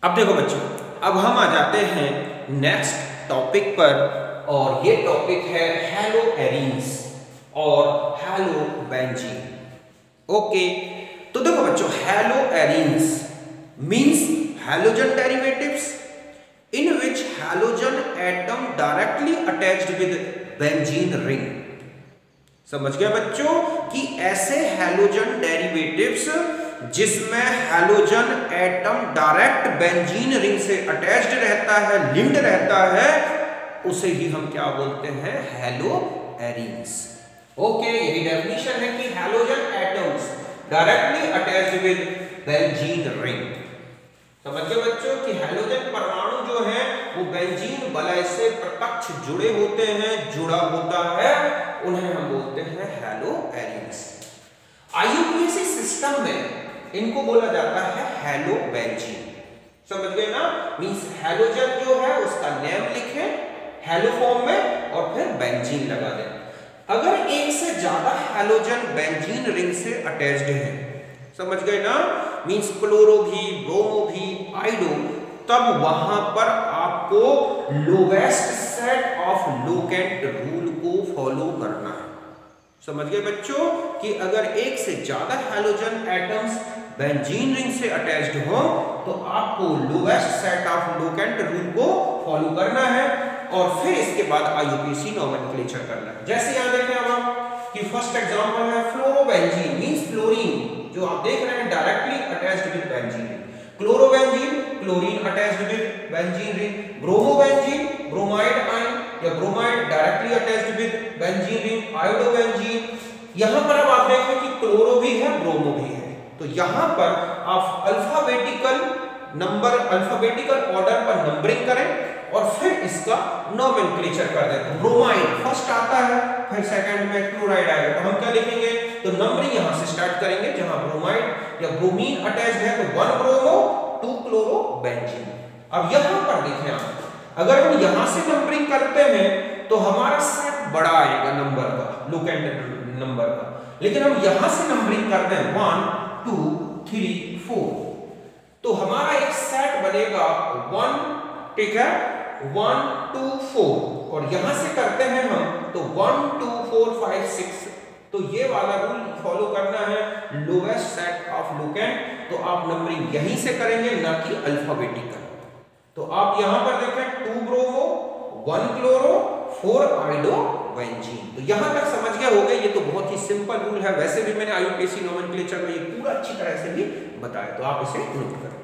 अब देखो बच्चों, अब हम आ जाते हैं नेक्स्ट टॉपिक पर और ये टॉपिक है हैलोएरीन्स और हैलोबेंजीन। ओके, तो देखो बच्चों, haloarenes means halogen derivatives in which halogen atom directly attached with benzene ring। समझ गया बच्चों कि ऐसे हैलोजन डेरिवेटिव्स जिसमें halogen atom direct benzene ring से अटैच्ड रहता है, लिंक्ड रहता है, उसे ही हम क्या बोलते हैं? हैलोएरीन्स। ओके, यही डेफिनेशन है कि halogen atoms directly attached with benzene ring. समझ गए बच्चों कि हैलोजन परमाणु जो है वो बेंजीन वलय से प्रत्यक्ष जुड़े होते हैं, जुड़ा होता है, उन्हें हम बोलते हैं हैलोएरीन्स। आईयूपीएसी सिस्टम में इनको बोला जाता है हैलोबेंजीन। समझ गए ना? मींस हैलोजन जो है उसका नेम लिखें हैलो फॉर्म में और फिर बेंजीन लगा दें। अगर एक से ज्यादा हैलोजन बेंजीन रिंग से अटैच्ड है, समझ गए ना? मींस क्लोरो भी, ब्रोमो भी, आइडो, तब वहां पर आपको lowest set of locant rule को फॉलो करना है। समझ गए बच्चों कि अगर एक से ज्यादा हैलोजन एटम्स बेंजीन रिंग से अटैच्ड हो तो आपको lowest set of locant rule को फॉलो करना है और फिर इसके बाद आईयूपीएसी नोमेनक्लेचर करना है। जैसे यहां देखें अब आप कि फर्स्ट एग्जांपल है फ्लोरोबेंजीन मींस फ्लोरीन, जो आप देख रहे हैं directly attached with benzene ring. Chlorobenzene, chlorine attached with benzene ring. Bromobenzene, bromide ion या bromide directly attached with benzene ring. Iodobenzene, यहां पर अब आप देखें कि क्लोरो भी है, ब्रोमो भी है, तो यहां पर आप अल्फाबेटिकल ऑर्डर पर नंबरिंग करें और फिर इसका नोमेनक्लेचर कर दें। ब्रोमाइड फर्स्ट आता है, फिर सेकंड में क्लोराइड आएगा, तो हम क्या लिखेंगे? तो नंबरिंग यहां से स्टार्ट करेंगे। जहां ब्रोमाइड या ब्रोमीन अटैच्ड है तो 1 ब्रोमो 2 क्लोरोबेंजीन। अब यहां पर देखें आप, अगर हम यहां से नंबरिंग करते हैं तो हमारा सेट बड़ा आएगा नंबर का, लोकेंट नंबर का, लेकिन हम यहां से नंबरिंग करते हैं 1 2 3 4 तो हमारा एक सेट बनेगा 1, ठीक है, 1 2 4 और यहां से करते हैं हम तो 1 2 4 5 6, तो ये वाला रूल फॉलो करना है, लोवेस्ट सेट ऑफ लोकेंट। तो आप नंबरिंग यहीं से करेंगे, ना कि अल्फाबेटिकल। तो आप यहां पर देखें 2 ब्रोमो 1 क्लोरो 4 आयोडोबेंजीन। तो यहां तक समझ गए होंगे, ये तो बहुत ही सिंपल रूल है। वैसे भी मैंने आईयूपीएसी नोमेनक्लेचर में ये पूरा अच्छी तरह से भी बताया, तो आप इसे नोट करें।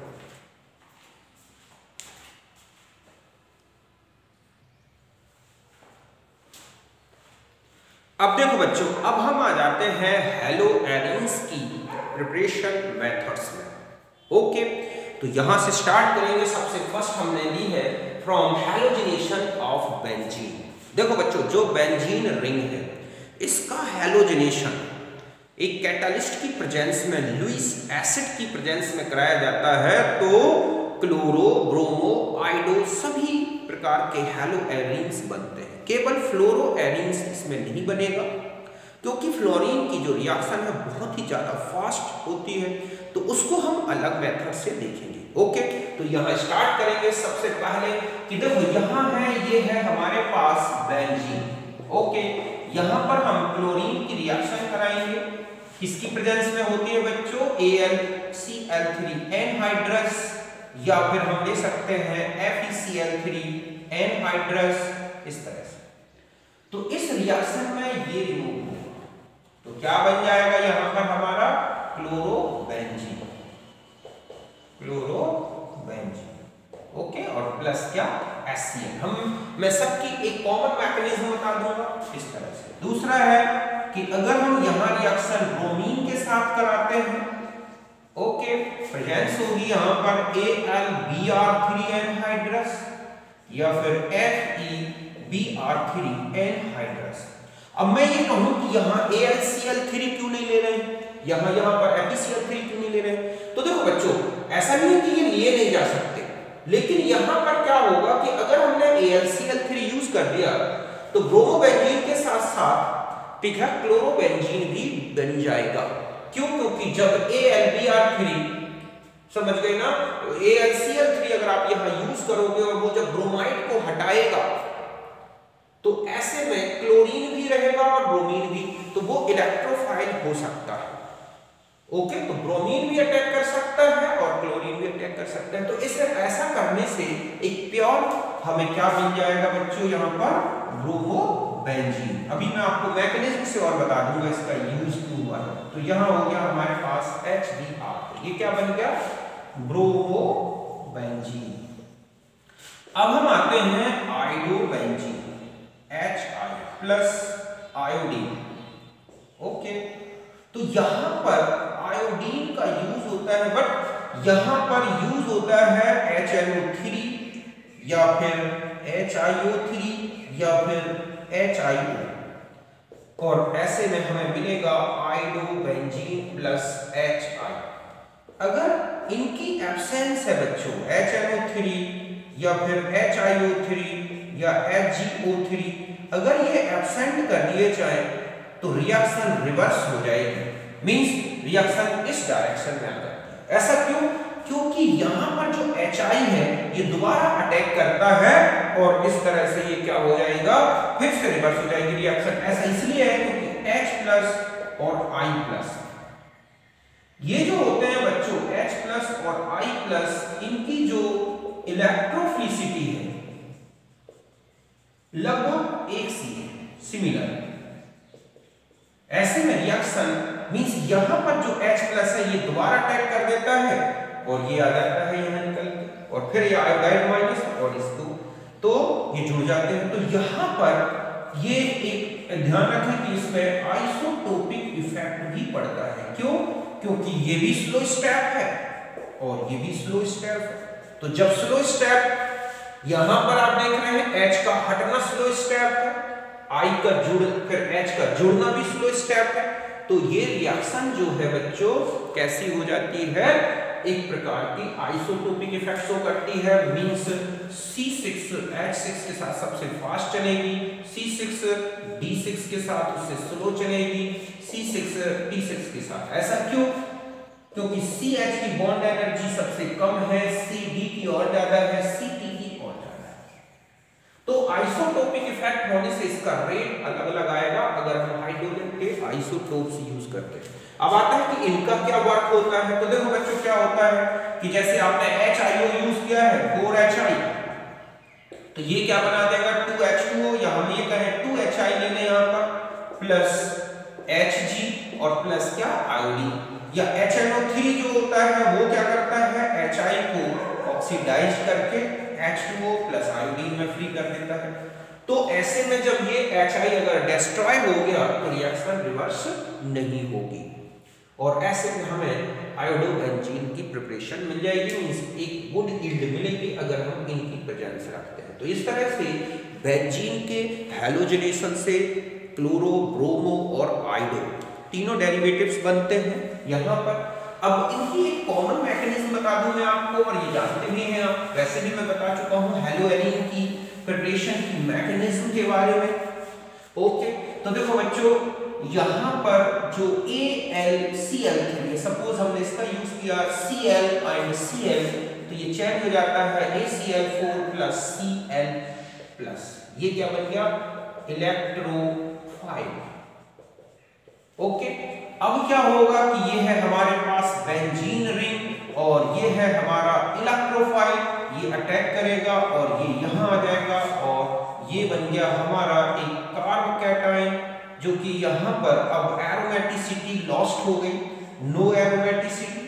अब देखो बच्चों, अब हम आ जाते हैं हैलोएरीन्स की प्रिपरेशन मेथड्स में। ओके, तो यहां से स्टार्ट करेंगे। सबसे फर्स्ट हमने ली है फ्रॉम हैलोजिनेशन ऑफ बेंजीन। देखो बच्चों, जो बेंजीन रिंग है इसका हैलोजिनेशन एक कैटालिस्ट की प्रेजेंस में, लुईस एसिड की प्रेजेंस में कराया जाता है, तो क्लोरो, ब्रोमो, आइडो सभी प्रकार के हैलोएरीन्स बनते हैं। केवल फ्लोरोएरीन्स इसमें नहीं बनेगा, क्योंकि फ्लोरीन की जो रिएक्शन है बहुत ही ज्यादा फास्ट होती है, तो उसको हम अलग मेथड से देखेंगे। ओके, तो यहाँ स्टार्ट करेंगे सबसे पहले कि देखो यहाँ है, ये है हमारे पास बेंजीन। ओके, यहाँ पर हम क्लोरीन की रिएक्शन कराएंगे, किसकी प्रेजेंस में होती है बच्चों? AlCl3 एनहाइड्रस, या फिर हम ले सकते हैं FeCl3 एनहाइड्रस, इस तरह से। तो इस रिएक्शन में ये रिमूव होगा, तो क्या बन जाएगा यहां पर हमारा? Chlorobenzene, chlorobenzene. ओके, और प्लस क्या? HCl। मैं सबकी एक कॉमन मैकेनिज्म बता दूंगा इस तरह से। दूसरा है कि अगर हम यहां रिएक्शन ब्रोमीन के साथ कराते हैं, ओके, प्रेजेंस होगी यहां पर AlBr3 एनहाइड्रस या फिर FeBr3 एनहाइड्रस। अब मैं ये कहूं कि यहां AlCl3 क्यों नहीं ले रहे हैं, यहां पर FeCl3 क्यों नहीं ले रहे हैं? तो देखो बच्चों, ऐसा नहीं है कि ये लिए नहीं जा सकते, लेकिन यहां पर क्या होगा कि अगर हमने AlCl3 यूज कर दिया तो ब्रोमोबेंजीन के साथ साथ, ठीक है, क्लोरोबेंजीन भी बन जाएगा। क्यों? क्योंकि जब AlBr3 समझ गए ना? AlCl3 अगर आप यहां यूज करोगे और वो जब ब्रोमाइड को हटाएगा तो ऐसे में क्लोरीन भी रहेगा और ब्रोमीन भी, तो वो इलेक्ट्रोफाइल हो सकता है। ओके, तो ब्रोमीन भी अटैक कर सकता है और क्लोरीन भी अटैक कर सकता है। तो इसे ऐसा करने से एक प्योर हमें क्या मिल जाएगा बच्चों, यहाँ पर ब्रोमोबेंजीन। अभी मैं आपको मैकेनिज्म से और बता दूंगा इसका यूज क्यों हुआ है। तो यहाँ हो गया हमारे पास HBr, ये क्या बन गया, ब्रोमोबेंजीन। अब हम आते हैं iodobenzene, HI plus iodine. Okay, तो यहां पर आयोडीन का यूज होता है, बट यहां पर यूज होता है HNO3 या फिर HiO3 या फिर HIO, और ऐसे में हमें मिलेगा आयोडोबेंजीन प्लस HI। अगर इनकी एब्सेंस है बच्चों, HNO3 या फिर HiO3 या HgO3, अगर ये एब्सेंट कर दिए जाए तो रिएक्शन रिवर्स हो जाएगी, मींस रिएक्शन इस डायरेक्शन में आ जाती है। ऐसा क्यों? क्योंकि यहां पर जो HI है ये दोबारा अटैक करता है और इस तरह से ये क्या हो जाएगा, फिर से रिवर्स हो जाएगी रिएक्शन। ऐसा इसलिए है क्योंकि H प्लस और I प्लस, ये जो होते हैं बच्चों H प्लस और I प्लस, इनकी जो इलेक्ट्रोफिलिसिटी है लगभग एक सी है, सिमिलर। ऐसे में रिएक्शन मींस यहां पर जो H प्लस है ये दोबारा अटैक कर देता है और ये आ जाता है यहां निकल के, और फिर ये आयोडाइड माइनस और इसको, तो ये जुड़ जाते हैं। तो यहां पर ये एक ध्यान रखें कि इसमें आइसोटोपिक इफेक्ट भी पड़ता है। क्यों? क्योंकि ये भी स्लो स्टेप है और ये भी स्लो स्टेप है। तो जब स्लो स्टेप, यहां पर आप देख रहे हैं H का हटना स्लो स्टेप है, I का जुड़ फिर H का जुड़ना भी स्लो स्टेप है, तो ये रिएक्शन जो है बच्चों कैसी हो जाती है, एक प्रकार की आइसोटोपिक इफेक्ट शो करती है। मींस C6H6 के साथ सबसे फास्ट चलेगी, C6D6 के साथ उससे स्लो चलेगी, C6D6 के साथ। ऐसा क्यों? क्योंकि CH की बॉन्ड एनर्जी सबसे कम है, CD की और ज्यादा है, CT की और ज्यादा है। तो आइसोटोपिक इफेक्ट होने से इसका रेट अलग अलग आएगा अगर हम हाइड्रोजन के आइसोटोप्स यूज करते हैं। अब आता है कि इनका क्या वर्क होता है। तो देखो बच्चों क्या होता है कि जैसे आपने HiO यूज किया है 4HI, तो ये क्या बना देगा 2H2O, या हम ये कहें 2HI ले लें यहां पर, प्लस Hg और प्लस क्या आयोडीन, या HNO3 जो होता है वो क्या करता है HI को ऑक्सीडाइज करके H2O प्लस आयोडीन में फ्री कर देता है। तो ऐसे में जब ये HI अगर डिस्ट्रॉय हो गया तो रिएक्शन रिवर्स नहीं होगी, और ऐसे में हमें आयोडोबेंजीन की प्रिपरेशन मिल जाएगी, मींस एक गुड यील्ड मिलेगी अगर हम इनकी प्रेजेंस रखते हैं। तो इस तरह से बेंजीन के हैलोजनेशन से क्लोरो, ब्रोमो और आयोडो तीनों डेरिवेटिव्स बनते हैं यहाँ पर। अब इनकी एक कॉमन मैकेनिज्म बता दूं मैं आपको, और ये जानते भी हैं आप, वैसे भी मैं बता चुका हूँ हैलोएरीन की प्रिपरेशन की मैकेनिज्म के बारे में। ओके, तो देखो बच्चों यहाँ पर जो AlCl3, सपोज हमने इसका यूज किया Cl एंड Cl, तो ये चेंज हो जाता है ACl4 प्लस Cl प्लस, ये क्या बन गया इलेक्ट्रोफाइल। ओके, अब क्या होगा कि ये है हमारे पास बेंजीन रिंग और ये है हमारा इलेक्ट्रोफाइल, ये अटैक करेगा और ये यहां आ जाएगा और ये बन गया हमारा एक कार्बोकैटायन, जो कि यहां पर अब एरोमेटिसिटी लॉस्ट हो गई, नो एरोमेटिसिटी।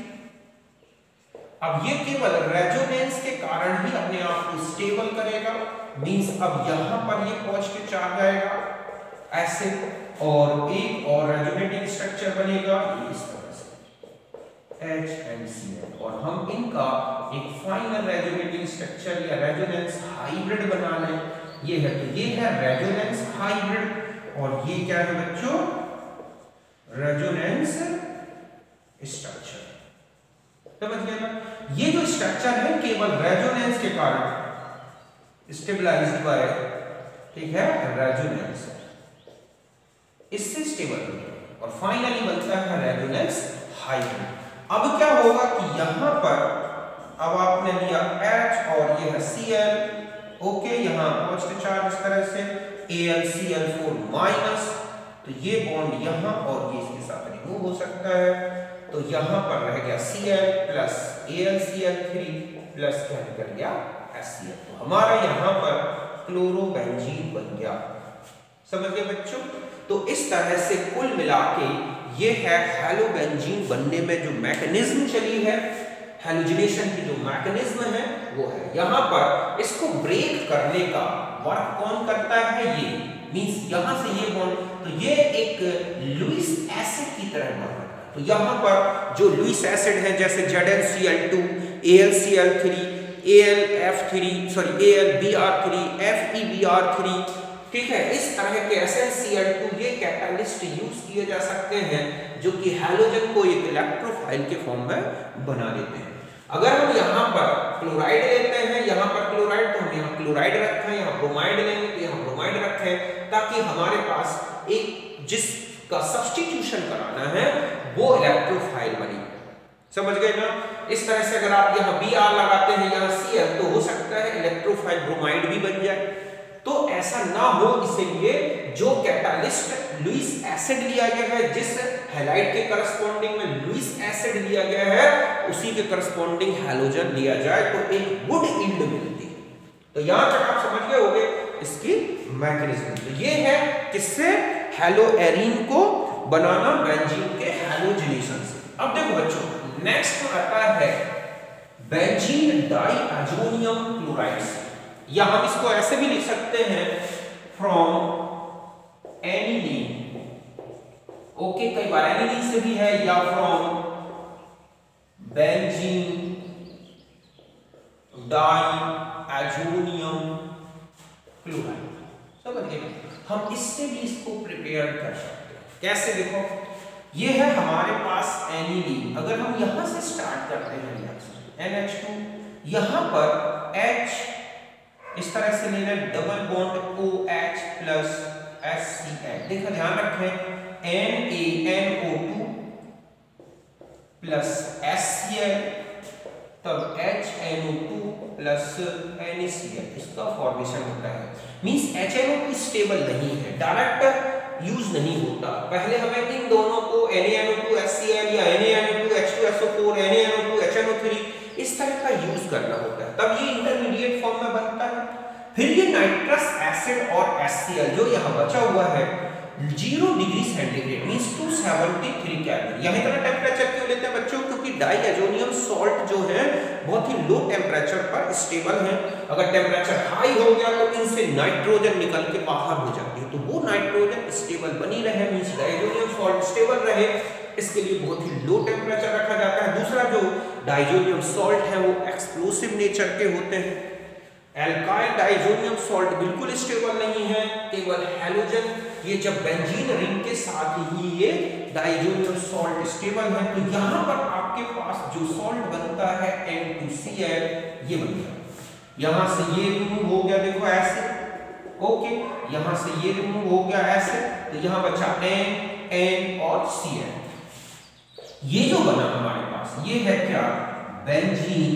अब ये केवल रेजोनेंस के कारण ही अपने आप को स्टेबल करेगा, मींस अब यहां पर ये पॉजिटिव चार्ज आएगा ऐसे, और एक और रेजोनेटिंग स्ट्रक्चर बनेगा इस तरह से H and Cl, और हम इनका एक फाइनल रेजोनेटिंग स्ट्रक्चर या रेजोनेंस हाइब्रिड बना लें। ये है, तो ये है रेजोनेंस हाइब्रिड, और ये क्या है बच्चों रेजोनेंस स्ट्रक्चर। समझ गए ना? ये जो स्ट्रक्चर है केवल रेजोनेंस के कारण स्टेबलाइज्ड बाय, ठीक है, रेजोनेंस, इससे स्टेबल होता है और फाइनली बनता है रेजोनेंस हाइब्रिड। अब क्या होगा कि यहां पर अब आपने लिया H और ये है Cl, ओके, यहाँ पॉजिटिव चार्ज इस तरह से AlCl4 माइनस, तो ये बॉन्ड यहाँ और ये इसके साथ रिमूव हो सकता है, तो यहाँ पर रह गया Cl प्लस AlCl3 प्लस क्या निकल गया HCl, तो हमारा यहाँ पर क्लोरोबेंजीन बन गया। समझ गए बच्चों? तो इस तरह से कुल मिला के ये है हैलोबेंजीन बनने में जो मैकेनिज्म चली है, हैलोजिनेशन की जो मैकेनिज्म है वो है। यहाँ पर इसको ब्रेक करने का वर्क कौन करता है? ये मींस यहाँ से ये बॉन्ड, तो ये एक लुईस एसिड की तरह बन रहा है। तो यहाँ पर जो लुईस एसिड है जैसे ZnCl2, AlCl3, AlBr3, FeBr3, ठीक है, इस तरह के SnCl2 ये कैटालिस्ट यूज किए जा सकते हैं जो कि हैलोजन को एक इलेक्ट्रोफाइल के फॉर्म में बना देते हैं। अगर हम यहाँ पर क्लोराइड लेते हैं, यहाँ पर क्लोराइड, तो हम यहाँ क्लोराइड रखें, यहाँ ब्रोमाइड लेंगे तो यहाँ ब्रोमाइड रखें, ताकि हमारे पास एक जिसका सब्स्टिट्यूशन कराना है वो इलेक्ट्रोफाइल बने। समझ गए ना? इस तरह से अगर आप यहाँ Br लगाते हैं, यहाँ Cl, तो हो सकता है इलेक्ट्रोफाइल ब्रोमाइड भी बन जाए। तो ऐसा ना हो, इसलिए जो कैटालिस्ट लुईस एसिड लिया गया है, जिस हैलाइड के करस्पॉन्डिंग में लुईस एसिड लिया गया है, उसी के करस्पॉन्डिंग हैलोजन लिया जाए तो एक गुड यील्ड मिलती है। तो यहां तक आप समझ गए होंगे इसकी मैकेनिज्म। तो ये है किससे? हैलोएरीन को बनाना बेंजीन के हैलोजिनेशन से। अब देखो बच्चों, नेक्स्ट आता है बेंजीन डाइअजोनियम क्लोराइड से, या हम इसको ऐसे भी लिख सकते हैं फ्रॉम एनिलीन, ओके, कई बार एनिलीन से भी है, या फ्रॉम बेंजीन डाइअजोनियम क्लोराइड। समझ गए? हम इससे भी इसको प्रिपेयर कर सकते हैं। कैसे? देखो, ये है हमारे पास एनिलीन, अगर हम यहां से स्टार्ट करते हैं NH2, यहां पर H इस तरह से लेना, double bond OH plus HCl। देखो ध्यान रखें, NaNO2 प्लस HCl, तब HNO2 प्लस NaCl, इसका फॉर्मेशन होता है। मींस HNO2 स्टेबल नहीं है, डायरेक्ट यूज नहीं होता। पहले हमें इन दोनों को NaNO2 HCl या NaNO2 H2SO4 NaNO2 HNO3 इस तरह का यूज करना होता है, तब ये इंटरमीडिएट फॉर्म में बनता है। फिर ये नाइट्रस एसिड और HCl जो यहाँ बचा हुआ है 0 डिग्री सेंटीग्रेड मींस 273 केल्विन। यहाँ इतना टेम्परेचर क्यों लेते हैं बच्चों? क्योंकि डाइअजोनियम सॉल्ट जो है बहुत ही लो टेम्परेचर पर स्टेबल है। अगर टेम्परेचर हाई हो गया तो इनसे नाइट्रोजन निकल के बाहर हो जाती है, तो वो नाइट्रोजन स्टेबल बनी रहे, मींस डाइअजोनियम सॉल्ट स्टेबल रहे, इसके लिए बहुत ही लो टेम्परेचर रखा जाता है। दूसरा, जो डाइजोनियम सॉल्ट है वो एक्सप्लोसिव नेचर के होते हैं। एल्काइल डाइजोनियम सॉल्ट बिल्कुल स्टेबल नहीं है, केवल हैलोजन, ये जब बेंजीन रिंग के साथ ही ये डाइजोनियम सॉल्ट स्टेबल है। तो यहाँ पर आपके पास जो सॉल्ट बनता है N2Cl, ये बन गया। यहाँ से ये रिमूव हो गया, देखो एसिड, ओके, यहाँ से ये रिमूव हो गया एसिड, तो यहाँ बचा N और Cl। ये जो बना हमारे पास ये है क्या? बेंजीन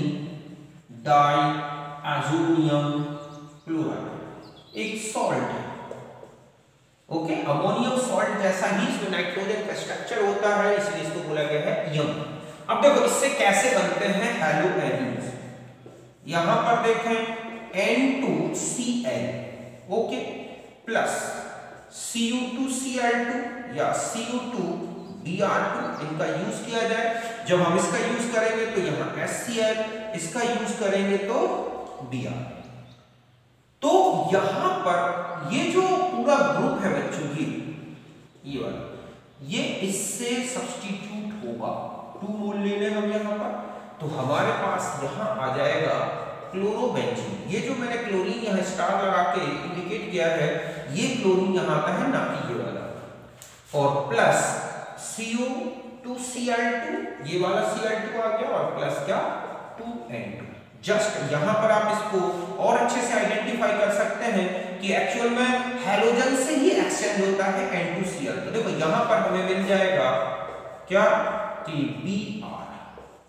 डाइअजोनियम क्लोराइड, एक सॉल्ट है, ओके, अमोनियम सॉल्ट जैसा ही इसमें नाइट्रोजन का स्ट्रक्चर होता है, इसलिए इसको बोला गया है यम। अब देखो इससे कैसे बनते हैं हैलोएरीन्स। यहां पर देखें N2Cl, ओके, प्लस Cu2Cl2 या Cu2Br2, इनका यूज किया जाए। जब हम इसका यूज करेंगे तो यहाँ HCl, इसका यूज करेंगे तो Br। तो यहां पर ये जो पूरा ग्रुप है बच्चों की, ये वाला, ये इससे सब्स्टिट्यूट होगा। 2 मोल ले लें हम यहाँ पर, तो हमारे पास यहाँ आ जाएगा क्लोरोबेंजीन। ये जो मैंने क्लोरीन यहाँ स्टार लगा के इंडिकेट किया है, ये क्लोरीन यहाँ आता है, ना कि ये वाला, और प्लस Cu2Cl2, ये वाला Cl2 आ गया, और प्लस क्या 2N2। जस्ट यहाँ पर आप इसको और अच्छे से आइडेंटिफाई कर सकते हैं कि एक्चुअल में हैलोजन से ही एक्सचेंज होता है N2Cl। तो देखो यहाँ पर हमें मिल जाएगा क्या कि Br,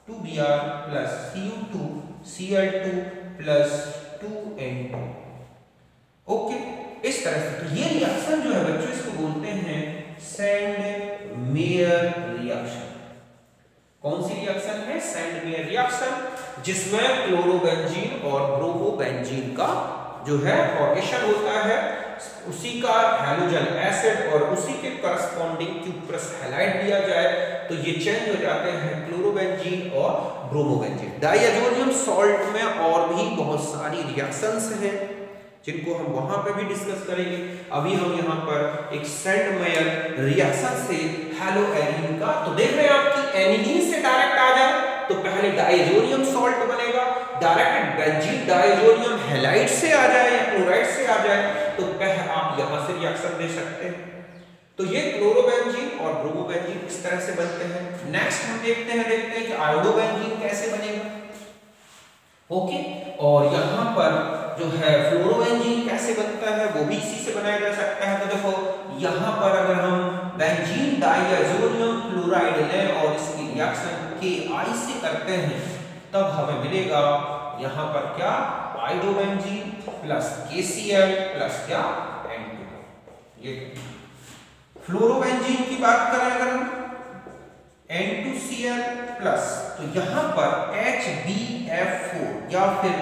2Br plus Cu2 Cl2 plus 2N2। Okay, इस तरह से तो ये रिएक्शन जो है बच्चों इसको बोलते हैं सैंड-मेयर रिएक्शन। कौन सी रिएक्शन है? सैंड-मेयर रिएक्शन, जिसमें क्लोरोबेंजीन और ब्रोमोबेंजीन का जो है फॉर्मेशन होता है, उसी का हैलोजन एसिड और उसी के करस्पॉन्डिंग क्यूप्रस हैलाइड दिया जाए तो ये चेंज हो जाते हैं क्लोरोबेंजीन और ब्रोमोबेंजीन। डायजोनियम सॉल्ट में और भी बहुत सारी रिएक्शंस हैं जिनको हम वहां पे भी डिस्कस करेंगे। अभी हम यहाँ पर एक सैंड-मेयर रिएक्शन से हैलोएरीन का तो देख रहे हैं आप कि एनिलीन से डायरेक्ट आ जाए तो पहले डायजोनियम सॉल्ट बनेगा, डायरेक्ट बेंजीन डायजोनियम हैलाइड से आ जाए या क्लोराइड से आ जाए तो पहले आप यहां से रिएक्शन दे सकते हैं। तो ये क्लोरोबेंजीन और ब्रोमोबेंजीन इस तरह से बनते हैं। नेक्स्ट हम देखते हैं कि आयोडोबेंजीन कैसे बनेगा। ओके, और यहां पर जो है फ्लोरोबेंजीन कैसे बनता है वो भी इसी से बनाया जा सकता है। तो देखो यहां पर अगर हम बेंजीन डायजोनियम क्लोराइड लें और इसकी रिएक्शन KI से करते हैं तब हमें मिलेगा यहां पर क्या? आयोडोबेंजीन प्लस KCl प्लस क्या? N2। ये फ्लोरोबेंजीन की बात करें अगर हम N2Cl प्लस तो यहां पर HbF4 या फिर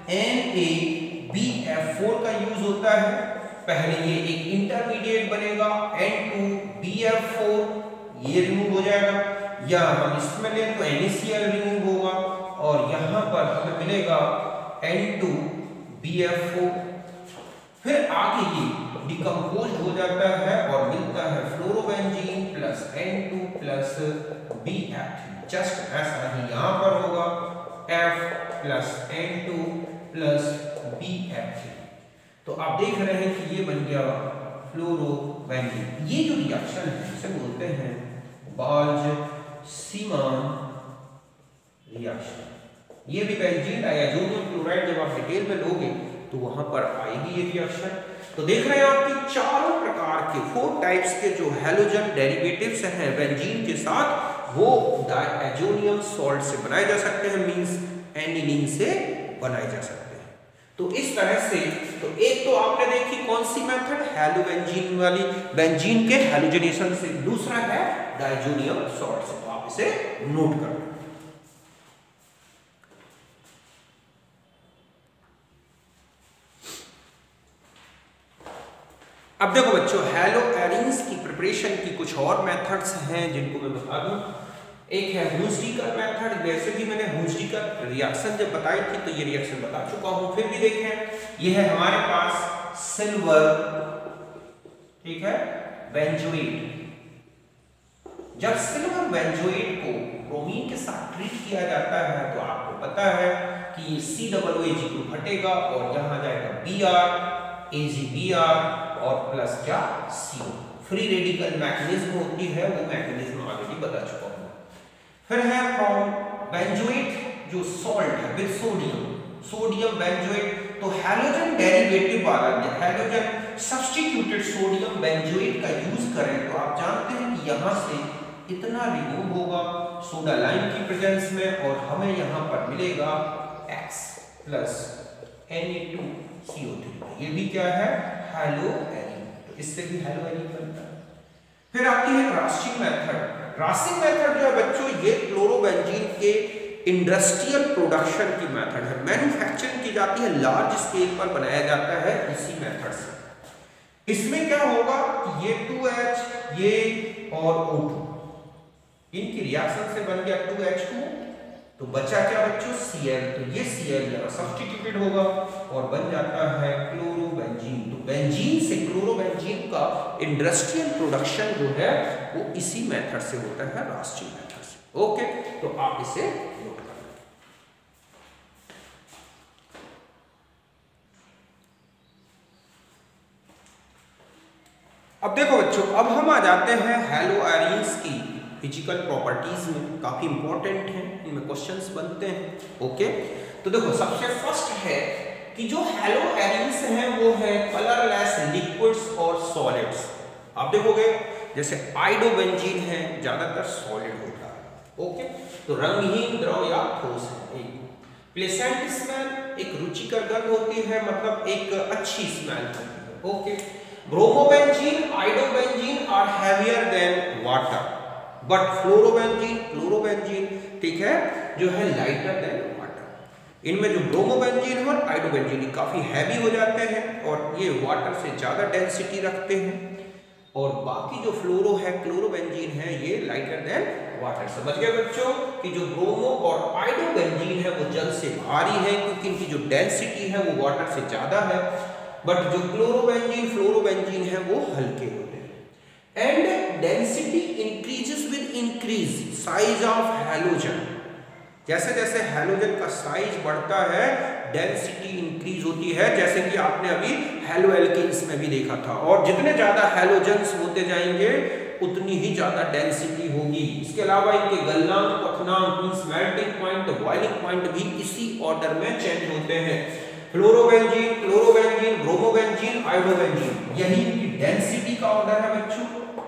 NaBF4 का यूज होता है। पहले ये एक इंटरमीडिएट बनेगा N2BF4, ये रिमूव हो जाएगा, या हम इसमें लें तो NaCl रिमूव होगा और यहां पर हमें मिलेगा N2BF4। फिर आगे ये डिकम्पोज हो जाता है और मिलता है fluorobenzene plus N2 plus BF3। Just ऐसा ही यहां पर होगा F plus N2 plus BF3। तो आप देख रहे हैं कि ये बन गया फ्लोरोबेंजीन। ये जो रिएक्शन है इसे बोलते हैं बाल्ज-सीमान रिएक्शन। ये भी बेंजीन डायजोनियम क्लोराइड जब आप डिटेल में लोगे तो वहां पर आएगी ये रिएक्शन। तो देख रहे हैं आप कि चारों प्रकार के 4 टाइप्स के जो हैलोजन डेरिवेटिव्स हैं बेंजीन के साथ वो डायजोनियम सॉल्ट से बनाए जा सकते हैं, मींस एनिलीन से बनाए जा सकते हैं। तो इस तरह से तो एक तो आपने देखी कौन सी मेथड, हैलोबेंजीन वाली, बेंजीन के हैलोजनेशन से, दूसरा है डायजोनियम सॉल्ट से। तो आप इसे नोट कर लें। अब देखो बच्चों, हैलोएरीन्स की प्रिपरेशन की कुछ और मेथड्स हैं जिनको मैं बता दूं। एक है हुंसडीकर मेथड। वैसे भी मैंने हुंसडीकर रिएक्शन जब बताई थी तो ये रिएक्शन बता चुका हूं, फिर भी देखें। ये है हमारे पास सिल्वर, ठीक है, बेंजोएट। जब सिल्वर बेंजोएट को ब्रोमीन के साथ ट्रीट किया जाता है तो आपको पता है कि ये COOH ग्रुप हटेगा और यहां जाएगा Br, AgBr और प्लस क्या? CO। फ्री रेडिकल मैकेनिज्म होती है, वो मैकेनिज्म ऑलरेडी बता चुका हूं। फिर है फ्रॉम बेंजोएट जो सॉल्ट है विद सोडियम बेंजोएट, तो हैलोजन डेरिवेटिव वाला हैलोजन सब्स्टिट्यूटेड सोडियम बेंजोएट का यूज करें तो आप जानते हैं कि यहां से इतना रिमूव होगा सोडा लाइम की प्रेजेंस में और हमें यहां पर मिलेगा X प्लस Na2CO3। ये भी क्या है? हैलोएरीन। तो इससे भी हैलोएरीन बनता है। फिर आती है रास्टिंग मेथड। रास्टिंग मेथड जो है बच्चों ये क्लोरोबेंजीन के इंडस्ट्रियल प्रोडक्शन की मेथड है। मैन्युफैक्चरिंग की जाती है, लार्ज स्केल पर बनाया जाता है इसी मेथड से। इसमें क्या होगा कि ये 2H ये और O2 इनकी रिएक्शन से बन गया 2H2, तो बचा क्या बच्चों? Cl। तो ये Cl यहां सब्स्टिट्यूटेड होगा और बन जाता है क्लोरोबेंजीन। तो बेंजीन से क्लोरोबेंजीन का इंडस्ट्रियल प्रोडक्शन जो है वो इसी मेथड से होता है, रास्टिंग मेथड से। ओके, तो आप इसे नोट कर लें। अब देखो बच्चों, अब हम आ जाते हैं हैलोएरीन्स की फिजिकल प्रॉपर्टीज में। काफी इंपॉर्टेंट है, इनमें क्वेश्चंस बनते हैं। ओके, तो देखो सबसे फर्स्ट है कि जो हैलोएरीन्स हैं वो है कलरलेस लिक्विड्स और सॉलिड्स। आप देखोगे जैसे आयोडोबेंजीन है ज्यादातर सॉलिड होता है, ओके, तो रंगहीन द्रव या ठोस है। प्लेसेंट स्मेल एक रुचिकर गंध होती है, मतलब एक अच्छी स्मेल होती है। Okay, bromobenzene iodobenzene are heavier than water, but fluorobenzene ठीक है जो है लाइटर देन वाटर। इनमें जो ब्रोमोबेंजीन और आइडोबेंजीन काफी हैवी हो जाते हैं और ये वाटर से ज्यादा डेंसिटी रखते हैं, और बाकी जो क्लोरोबेंजीन है ये लाइटर देन वाटर। समझ गए बच्चों कि जो ब्रोमो और आइडोबेंजीन है वो जल से भारी है क्योंकि इनकी जो डेंसिटी है वो वाटर से ज्यादा है, बट जो फ्लोरोबेंजीन है वो हल्के होते हैं। And density increases with increase size of halogen. जैसे जैसे हैलोजन का साइज बढ़ता है डेंसिटी इंक्रीज होती है, जैसे कि आपने अभी हैलो एल्केन्स में भी देखा था। और जितने ज्यादा हैलोजन्स होते जाएंगे उतनी ही ज्यादा डेंसिटी होगी। इसके अलावा इनके गलनांक, क्वथनांक means melting point, boiling point भी इसी ऑर्डर में चेंज होते हैं। फ्लोरोबेंजीन, क्लोरोबेंजीन, ब्रोमोबेंजीन, आइडोबेंजीन, यही इनकी डेंसिटी का ऑर्डर है बच्चों।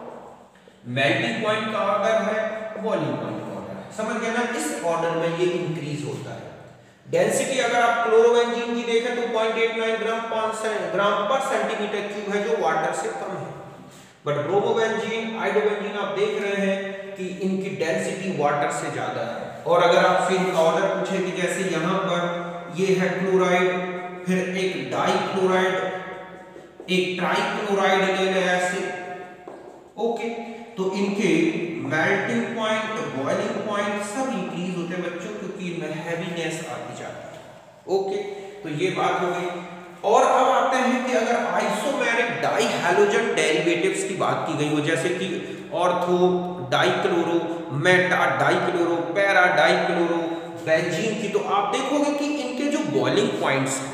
मेल्टिंग पॉइंट का ऑर्डर है, बॉइलिंग पॉइंट का ऑर्डर है। समझ गए ना, इस ऑर्डर में ये इंक्रीज होता है। डेंसिटी अगर आप क्लोरोबेंजीन की देखें तो 0.89 ग्राम पर सेंटीमीटर क्यूब है, जो वाटर से कम है। बट ब्रोमोबेंजीन, आइडोबेंजीन आप देख रहे हैं कि इनकी डेंसिटी वाटर से ज्यादा है। और अगर आपसे इनका ऑर्डर पूछे कि जैसे यहां पर ये है क्लोराइड, फिर एक डाइक्लोराइड, एक ट्राइक्लोराइड ले लें ऐसे, ओके, तो इनके मेल्टिंग पॉइंट, बॉइलिंग पॉइंट सब इंक्रीज होते हैं बच्चों, क्योंकि इनमें हैवीनेस आती जाती है। ओके, तो ये बात हो गई। और अब आते हैं कि अगर आइसोमेरिक डाइहैलोजन डेरिवेटिव्स की बात की गई हो, जैसे कि ortho dichloro, meta dichloro, para dichloro, benzene की, तो आप देखोगे कि इनके जो बॉइलिंग पॉइंट्स हैं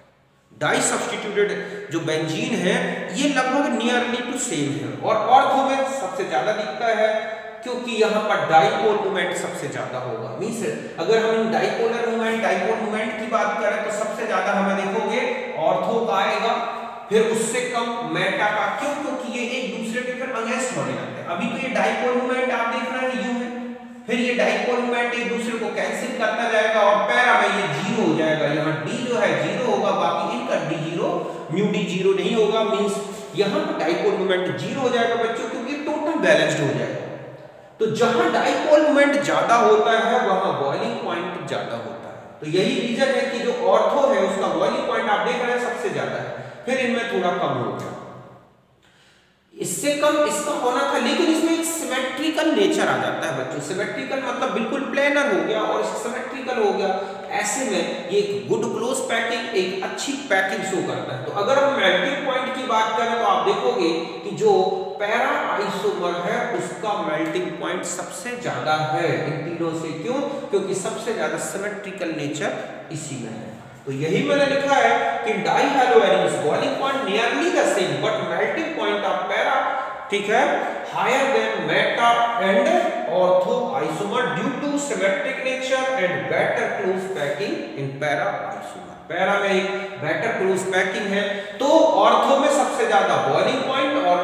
डाई सब्स्टिट्यूटेड जो बेंजीन है ये लगभग नियरली टू सेम है। और ऑर्थो में सबसे ज्यादा दिखता है क्योंकि यहाँ पर डाइपोल मोमेंट सबसे ज्यादा होगा। मींस अगर हम इन डाइपोलर मोमेंट, डाइपोल मोमेंट की बात करें तो सबसे ज्यादा हमें देखोगे ऑर्थो का आएगा, फिर उससे कम मेटा का। क्यों? क्योंकि ये एक दूसरे के फिर अगेंस्ट होने लगते हैं। अभी तो ये डाइपोल मोमेंट आप देख रहे हैं यू है, फिर ये डाइपोल मोमेंट एक दूसरे को कैंसिल करता जाएगा और पैरा में ये जीरो हो जाएगा। यहाँ डी जो है जीरो होगा, बाकी इनका D zero, mu D zero नहीं होगा। मींस यहाँ पर डाइपोल मोमेंट जीरो हो जाएगा बच्चों, क्योंकि टोटल बैलेंस्ड हो जाएगा। तो जहां डाइपोल मोमेंट ज्यादा होता है वहां बॉइलिंग पॉइंट ज्यादा होता है। तो यही रीजन है कि जो ऑर्थो है उसका बॉइलिंग पॉइंट आप देख रहे हैं सबसे ज्यादा है, फिर इनमें थोड़ा कम हो गया, इससे कम इसका होना था, लेकिन इसमें एक सिमेट्रिकल नेचर आ जाता है बच्चों। सिमेट्रिकल मतलब बिल्कुल प्लेनर हो गया और सिमेट्रिकल हो गया। ऐसे में ये एक गुड क्लोज पैकिंग, एक अच्छी पैकिंग शो करता है। तो अगर हम मेल्टिंग पॉइंट की बात करें तो आप देखोगे कि जो पैरा आइसोमर है उसका मेल्टिंग पॉइंट सबसे ज्यादा है इन तीनों से। क्यों? क्योंकि सबसे ज्यादा सिमेट्रिकल नेचर इसी में है। तो यही मैंने लिखा है कि dihaloarenes boiling point nearly the same but melting point of para, ठीक है, higher than meta and ortho isomer due to symmetric nature and better close packing in para isomer. Para में एक बेटर क्लोज पैकिंग है तो ortho में सबसे ज्यादा boiling point और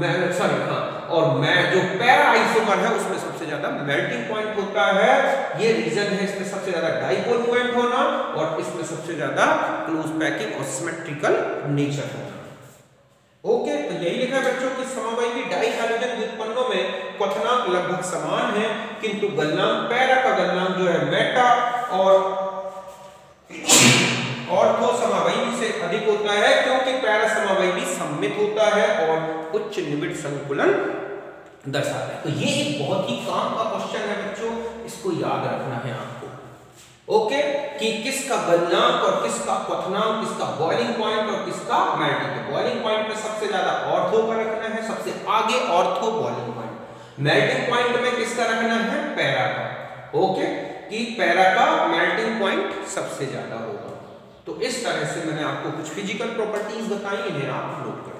जो पैरा आइसोमर है उसमें सबसे ज्यादा मेल्टिंग पॉइंट होता है। ये रीजन है इसमें सबसे ज्यादा डाइपोल मोमेंट होना और इसमें सबसे ज्यादा क्लोज पैकिंग और सिमेट्रिकल नेचर होना। ओके, तो यही लिखा है बच्चों कि समवायी डाइहैलोजन व्युत्पन्नों में क्वथनांक लगभग समान है, किंतु गलनांक पैरा का गलनांक जो है मेटा और ऑर्थो समवायी से अधिक होता है, क्योंकि पैरा समवायी सममित होता है और उच्च निबिड़ संकुलन दर्शाता है। तो ये एक बहुत ही काम का क्वेश्चन है बच्चों, इसको याद रखना है आपको। ओके, कि किसका गलनांक और किसका क्वथनांक, किसका बॉइलिंग पॉइंट और किसका मेल्टिंग। बॉइलिंग पॉइंट में सबसे ज्यादा ऑर्थो का रखना है, सबसे आगे ortho boiling point. Melting point में किसका रखना है? पैरा का। ओके, कि पैरा का मेल्टिंग पॉइंट सबसे ज्यादा होगा। तो इस तरह से मैंने आपको कुछ फिजिकल प्रॉपर्टीज बताई, इन्हें आप नोट करें।